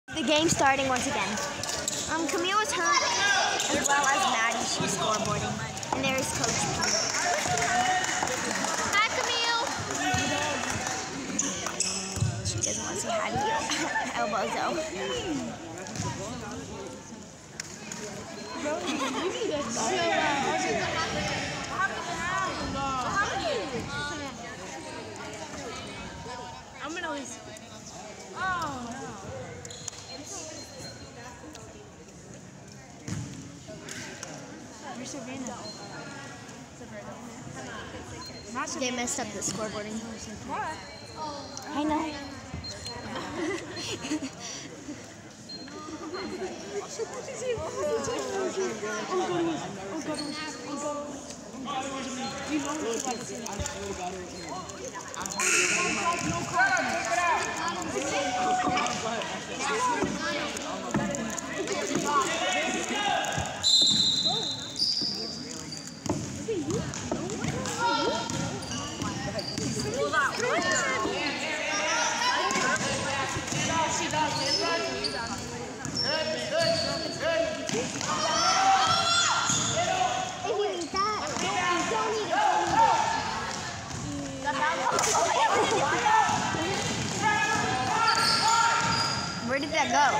The game's starting once again. Camille is hurt, as well as Maddie. She's scoreboarding. And there's Coach Pete. Hi, Camille. She doesn't want to say hi to you. Elbozo. I'm gonna lose. Oh no. Where's Savannah? They messed up the scoreboarding. What? I know. Where did that go?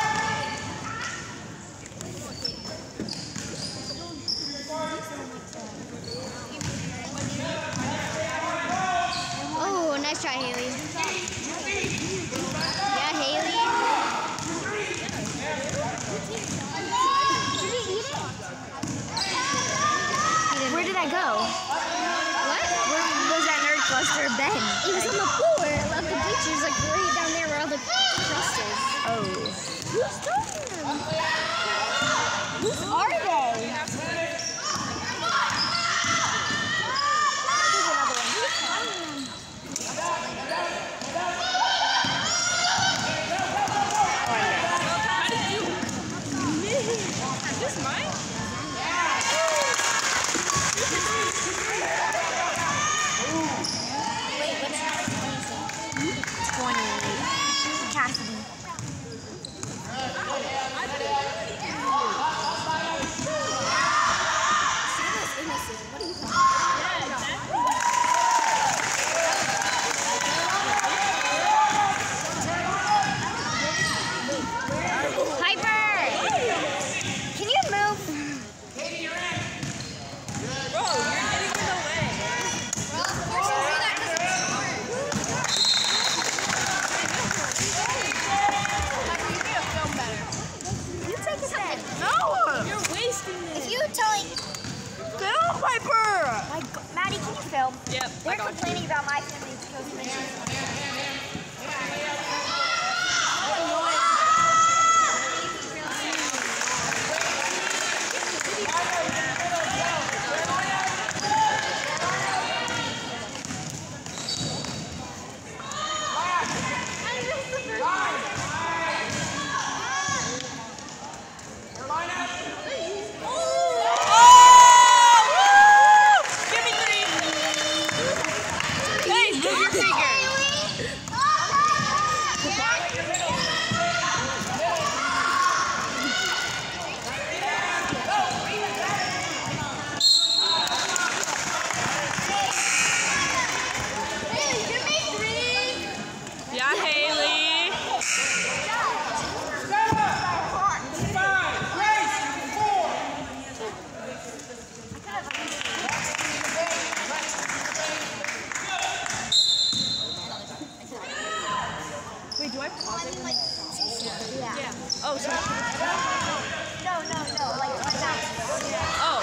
Oh, nice try, Haley. Yeah, Haley. Where did that go? What? Where was that nerd cluster been? It was on the floor of the bleachers, like right down there where all the crust is. Oh. Who's throwing them? Whose are they? Is this mine? Wait, what's that? 20. Cassidy. Maddie, can you film? Yep. They're complaining about my family because Wait, do I pause it? Yeah. Oh, sorry. No, like that. Oh.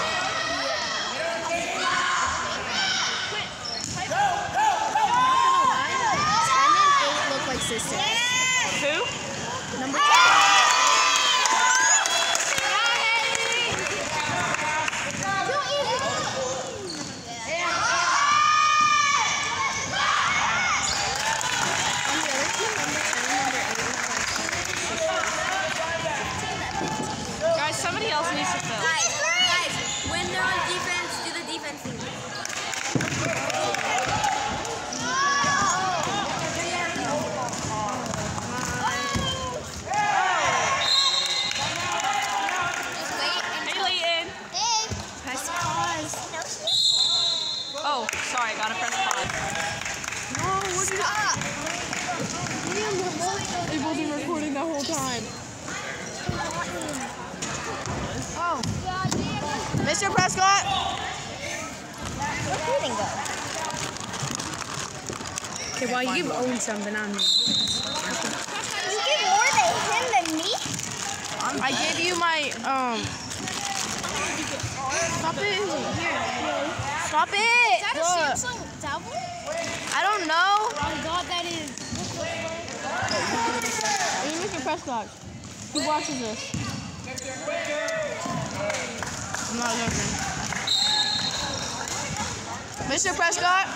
Look like sisters. Who? Number 10. Guys, somebody else needs to film. Guys, when they're on defense, do the defense thing. whole time. Oh. Mr. Prescott. Where'd Breathing go? Okay, well, you give Owen some, but not me. You give more than him than me? I gave you my, Stop it. Stop it. Is that a Look. Samsung tablet? I don't know. Oh God, that is. Are you Mr. Prescott? Who watches this? I'm not looking. Mr. Prescott?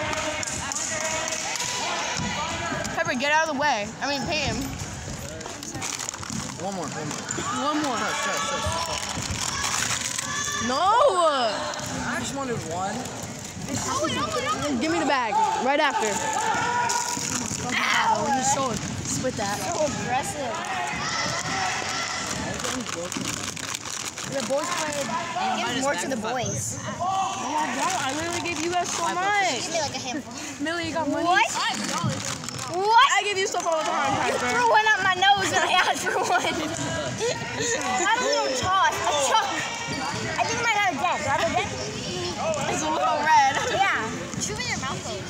Pepper, get out of the way. I mean, pay him. One more. One more. Sure. No! I just wanted one. Give me the bag. Right after. Ow. You sold. Split that. So aggressive. The boys played. Give more to the boys. No, I don't. I literally gave you guys so much. Give me like a handful. Millie, you got money? What? What? I give you stuff all the time, You Piper. threw one up my nose and I asked for one. Not a little toss, a chuck. I think I might have a dent. Do I have a dent? It's a little red. Yeah. Chew in your mouth though.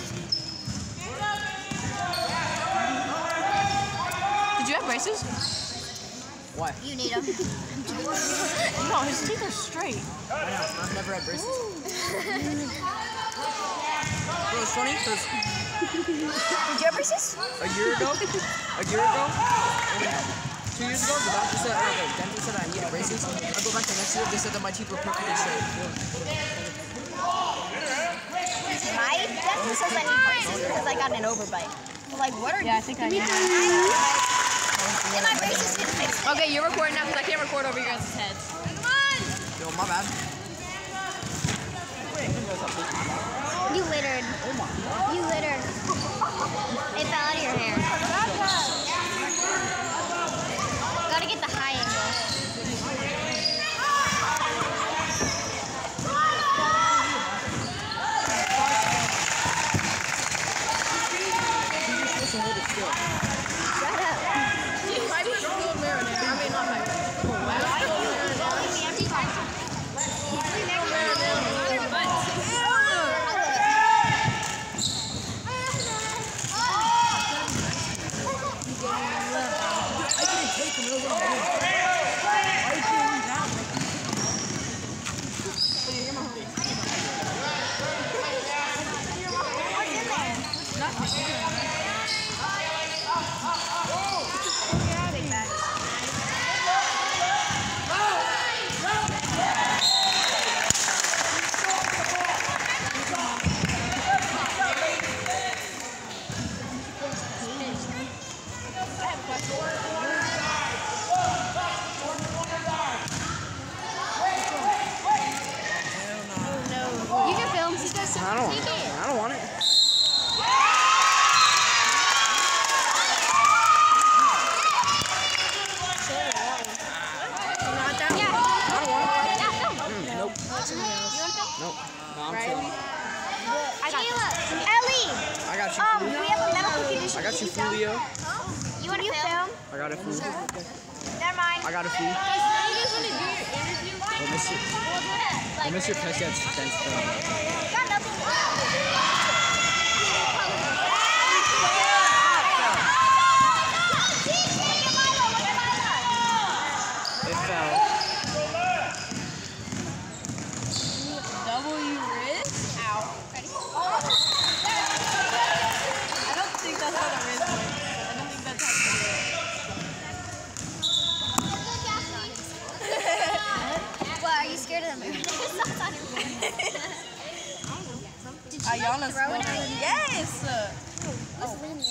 Did you have braces? Why? You need them. No, his teeth are straight. I know. I've never had braces. Bro, it's funny because Did you have braces? a year ago, 2 years ago, the doctor said, the dentist said I needed braces. I go back the next year, they said that my teeth were perfectly straight. My dentist says I need braces because I got an overbite. I'm like, what are Yeah, I think I need. And my braces didn't fix it. Okay, you're recording now because I can't record over your guys' heads. Yo, my bad. You littered. You littered. It fell out of your hair. Gotta get the high angle. Shut up. Piper is full of marinade. I mean, not Piper. You can film. I don't want it. Nope. Nope. No, I'm chilling. Ellie! I got you. We have a medical condition. I got you, Fulio. You want to film? I got a food. Never mind. I got a food. We'll do it. Like, Mr. Prescott's dance film. got nothing. It fell. W wrist? Ow. Ready? I don't think that's what a wrist is. I don't think that's how What, are you scared of them? Ayana's throw it at you? Yes! What's Lynn?